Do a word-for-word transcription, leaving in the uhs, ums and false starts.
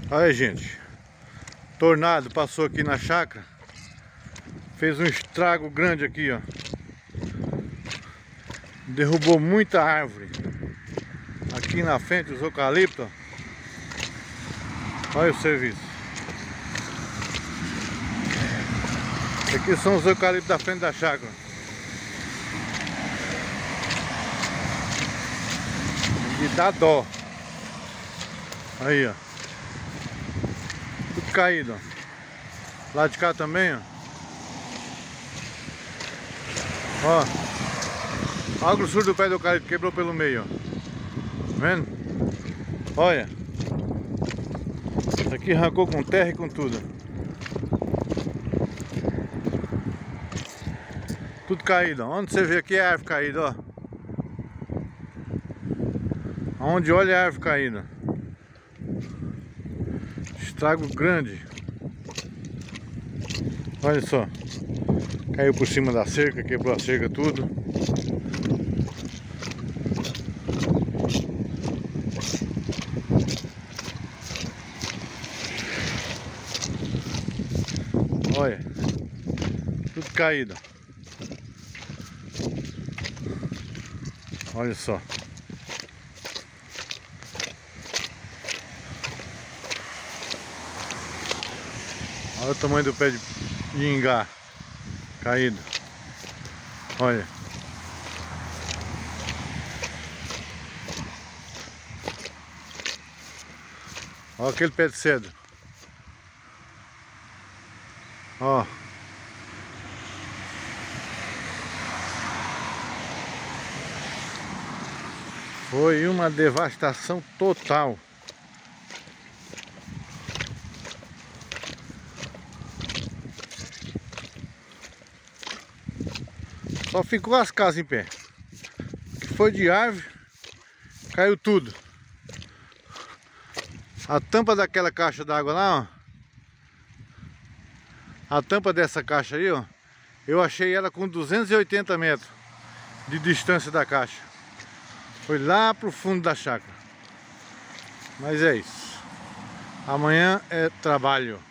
Aí, gente, tornado passou aqui na chácara, fez um estrago grande aqui, ó. Derrubou muita árvore. Aqui na frente os eucaliptos, ó. Olha o serviço. Aqui são os eucaliptos da frente da chácara. E dá dó. Aí, ó. Tudo caído, ó. Lá de cá também, ó. Ó. Olha a grossura do pé do eucalipto, quebrou pelo meio, ó. Tá vendo? Olha. Isso aqui arrancou com terra e com tudo. Tudo caído, ó. Onde você vê aqui é árvore caída, ó. Onde olha é árvore caída. Estrago grande. Olha só. Caiu por cima da cerca, quebrou a cerca tudo. Olha. Tudo caído. Olha só. Olha o tamanho do pé de ingá caído. Olha. Olha aquele pé de cedro. Ó. Foi uma devastação total. Só ficou as casas em pé. Que foi de árvore, caiu tudo. A tampa daquela caixa d'água lá, ó. A tampa dessa caixa aí, ó. Eu achei ela com duzentos e oitenta metros de distância da caixa. Foi lá pro fundo da chácara. Mas é isso. Amanhã é trabalho.